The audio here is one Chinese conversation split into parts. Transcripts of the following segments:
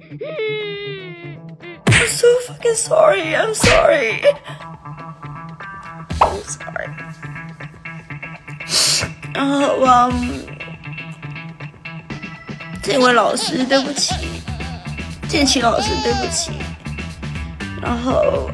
I'm so fucking sorry. I'm sorry. I'm sorry. 然后这位老师对不起，建奇老师对不起。然后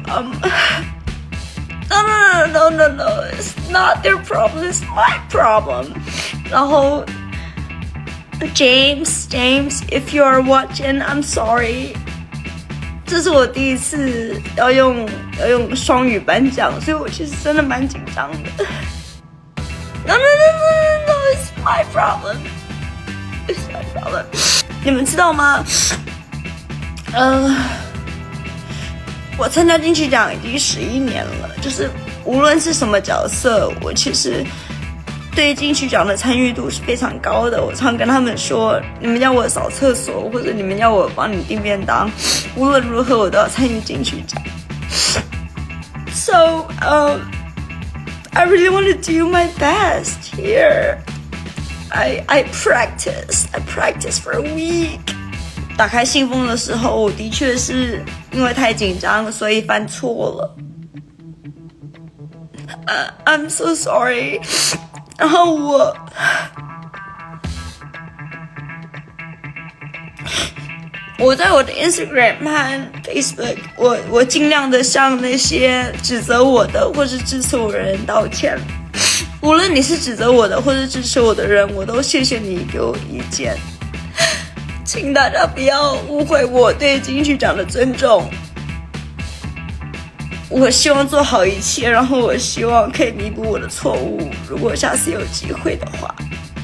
No, it's not their problem, it's my problem. 然后 James, if you are watching, I'm sorry. 这是我第一次要用双语颁奖，所以我其实真的蛮紧张的。No, it's my problem. It's my problem. 你们知道吗？我参加金曲奖已经11年了，就是无论是什么角色，我其实对金曲奖的参与度是非常高的。我常跟他们说，你们要我扫厕所，或者你们要我帮你订便当，无论如何我都要参与金曲奖。So, I really want to do my best here. I practice for a week. 打开信封的时候，我的确是因为太紧张，所以犯错了。I'm so sorry. 然后我在我的 Instagram 和 Facebook， 我尽量的向那些指责我的或是支持我的人道歉。无论你是指责我的或是支持我的人，我都谢谢你给我意见。请大家不要误会我对金曲奖的尊重。我希望做好一切，然后我希望可以弥补我的错误，如果下次有机会的话。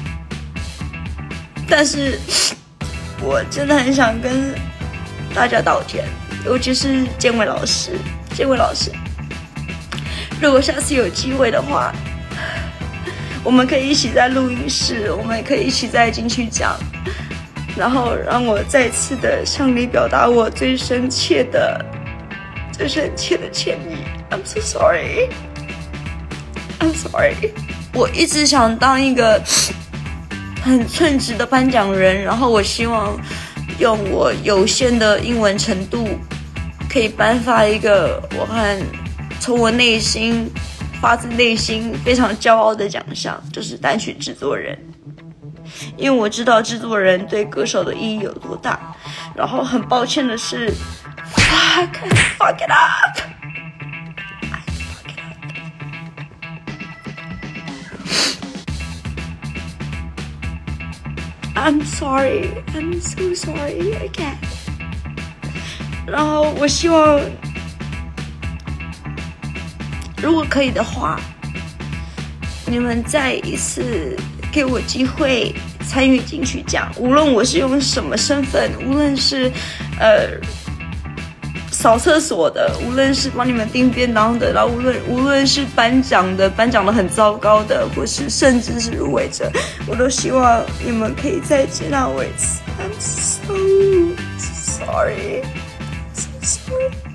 但是我真的很想跟大家道歉，尤其是建伟老师，如果下次有机会的话，我们可以一起在录音室，我们也可以一起在金曲奖，然后让我再次的向你表达我最深切的歉意。I'm so sorry. I'm sorry. 我一直想当一个很称职的颁奖人，然后我希望用我有限的英文程度，可以颁发一个我从我内心发自内心非常骄傲的奖项，就是单曲制作人。因为我知道制作人对歌手的意义有多大。然后很抱歉的是 fuck it up. I'm sorry. I'm so sorry again. 然后我希望如果可以的话，你们再一次给我机会参与金曲奖，无论我是用什么身份，无论是扫厕所的，无论是帮你们订便当的，然后无论是颁奖的很糟糕的，或是甚至是入围者，我都希望你们可以再接纳我一次。I'm so sorry. So sorry.